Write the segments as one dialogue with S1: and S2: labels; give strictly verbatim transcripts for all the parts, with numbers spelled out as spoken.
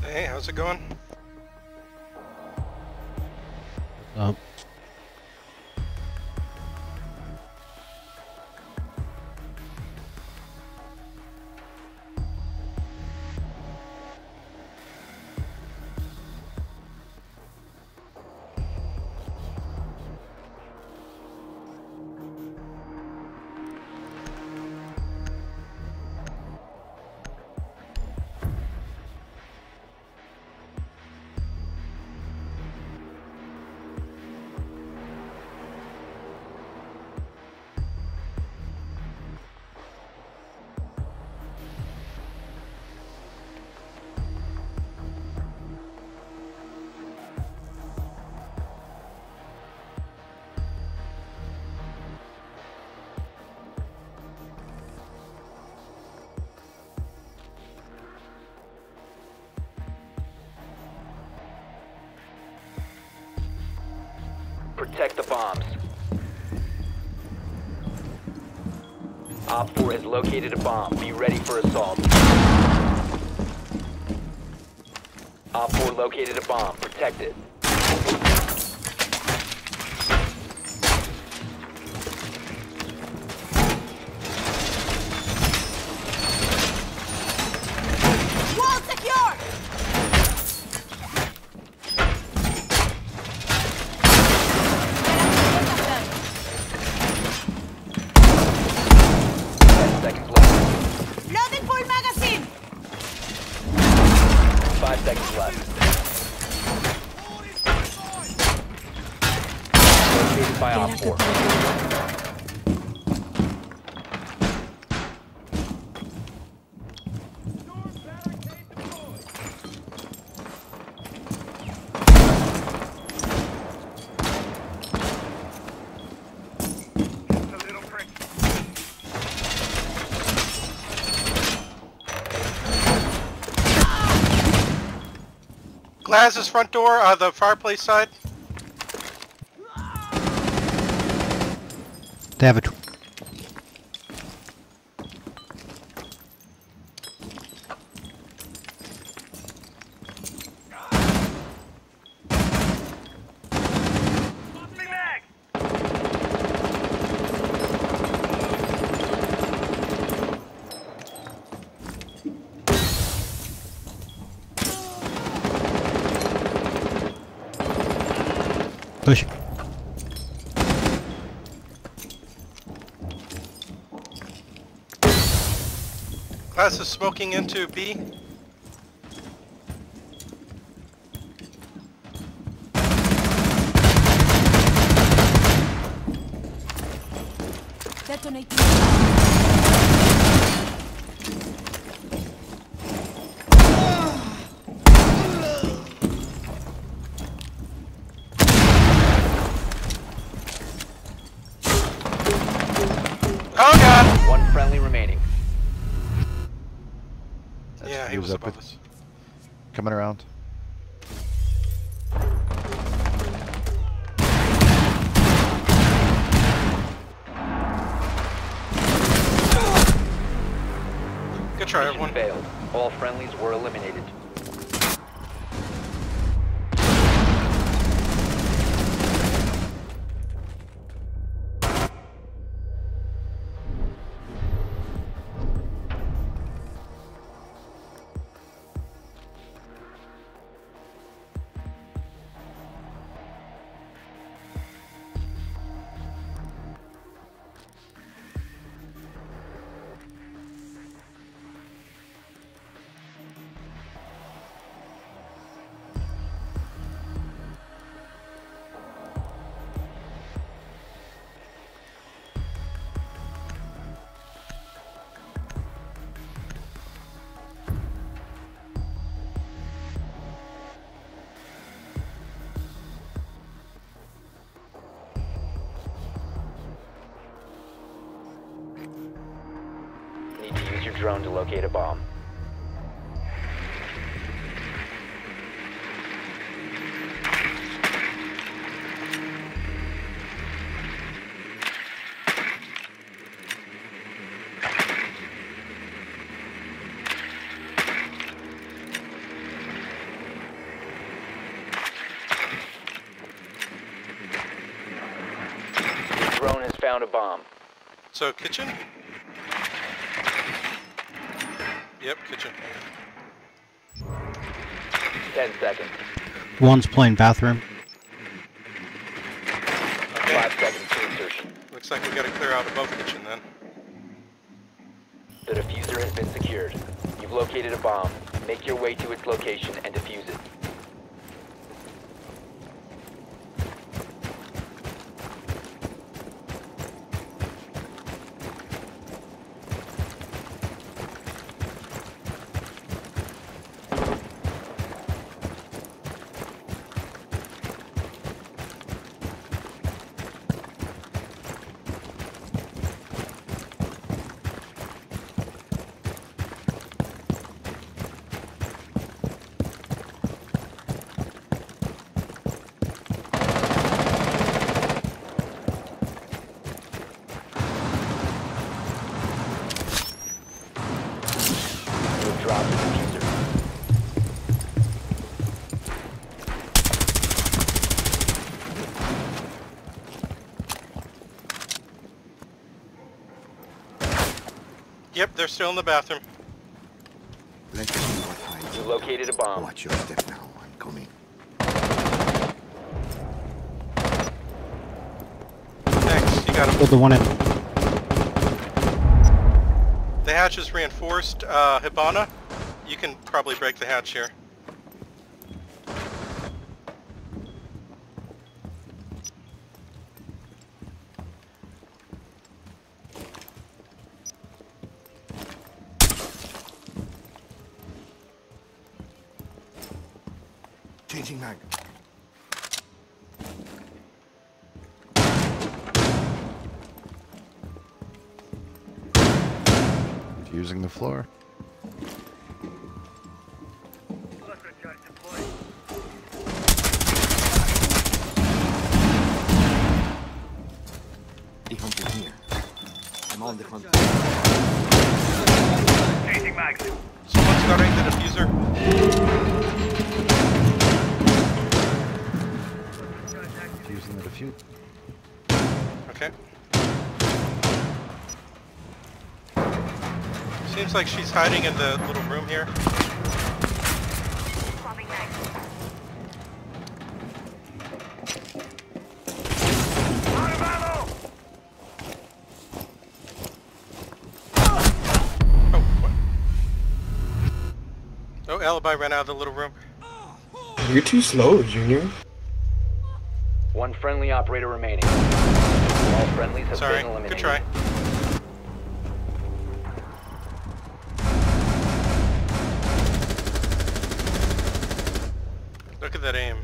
S1: Hey, how's it going?
S2: Um,
S3: Protect the bombs. Op four has located a bomb. Be ready for assault. Op four located a bomb. Protect it.
S4: Wall secure!
S3: Ten seconds left.
S4: Loading full magazine!
S3: Five seconds left. Located by Op four.
S1: Glaz's front door, uh, the fireplace side.
S2: they have a. Tw Push.
S1: Glaz is smoking into B.
S4: Detonating.
S1: Oh god!
S3: One friendly remaining.
S1: Yeah, he
S5: he
S1: was
S5: was up
S1: above
S5: with-
S1: us.
S5: Coming around.
S1: Good try,
S3: Mission
S1: everyone.
S3: failed. All friendlies were eliminated. Need to use your drone to locate a bomb. bomb.
S1: So, kitchen? Yep, kitchen.
S3: Ten seconds.
S2: One's playing bathroom.
S1: Okay.
S3: Five seconds to insertion.
S1: Looks like we gotta clear out above kitchen then.
S3: The diffuser has been secured. You've located a bomb. Make your way to its location and defuse it. Drop the diffuser.
S1: Yep, they're still in the bathroom.
S5: Let's see what hides.
S3: You located a bomb.
S5: Watch your step now. I'm coming.
S1: Next, you gotta...
S2: Hold the one in.
S1: The hatch is reinforced. Uh, Hibana, you can probably break the hatch here.
S5: Changing mag.
S6: Using the floor.
S5: The hunt is here. I'm on the hunt.
S7: Changing mags.
S1: Someone's guarding the diffuser.
S6: Using the diffuse.
S1: Okay. Seems like she's hiding in the little room here.
S7: Swapping mags. Out of ammo!
S1: Oh, what? Oh, Alibi ran out of the little room.
S8: You're too slow, Junior.
S3: One friendly operator remaining. All friendlies have
S1: Sorry,
S3: been eliminated.
S1: good try. Look at that aim.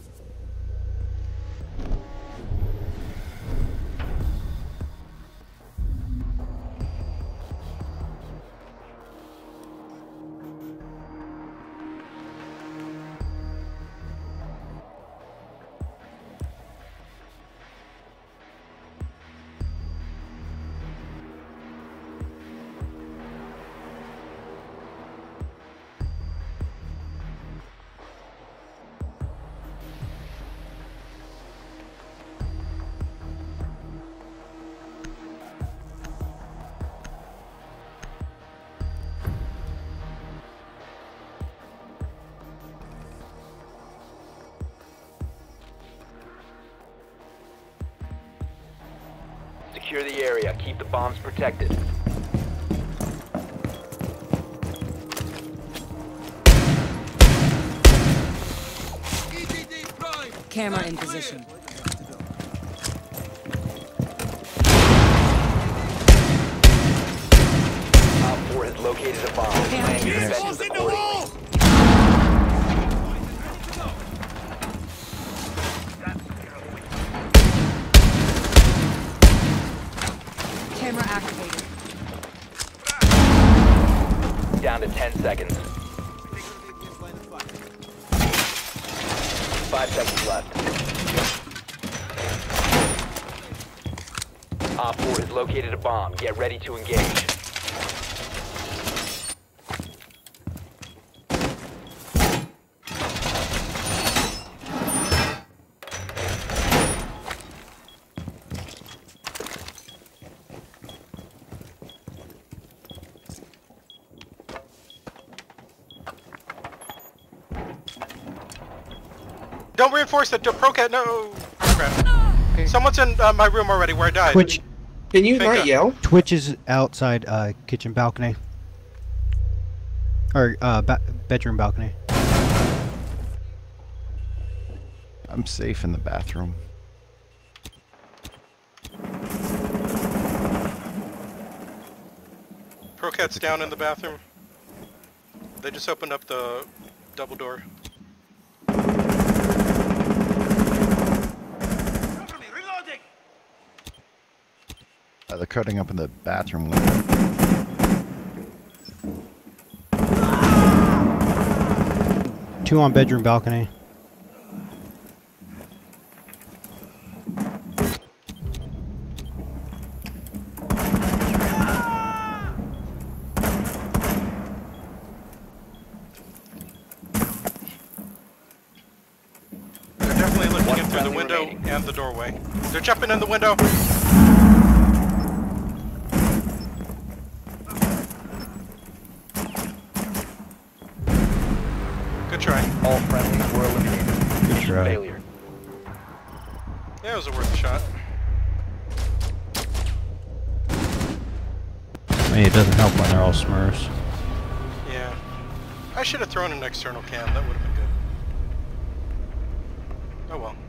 S3: Secure the area. Keep the bombs protected.
S4: Camera in position.
S3: Op four has located a bomb. Plan your defenses accordingly.
S4: Camera activated.
S3: Down to ten seconds. Five seconds left. Op four has located a bomb. Get ready to engage.
S1: Don't reinforce it. Procat, no. Crap. Someone's in uh, my room already where I died.
S2: Twitch,
S8: Can you
S1: Think
S8: not
S1: of-
S8: yell?
S2: Twitch is outside uh, kitchen balcony. Or uh, ba bedroom balcony.
S6: I'm safe in the bathroom.
S1: Procat's down in the bathroom. They just opened up the double door.
S7: Reloading!
S6: Uh, they're cutting up in the bathroom window.
S2: Two on bedroom balcony.
S1: They're definitely looking
S3: One
S1: in through the
S3: friendly
S1: window
S3: remaining.
S1: and the doorway. They're jumping in the window. Good try.
S3: All friendlies were eliminated. Mission
S2: try.
S3: failure.
S1: Yeah, it was a worth a shot.
S2: I mean, it doesn't help when they're all Smurfs.
S1: Yeah. I should have thrown an external cam. That would have been good. Oh well.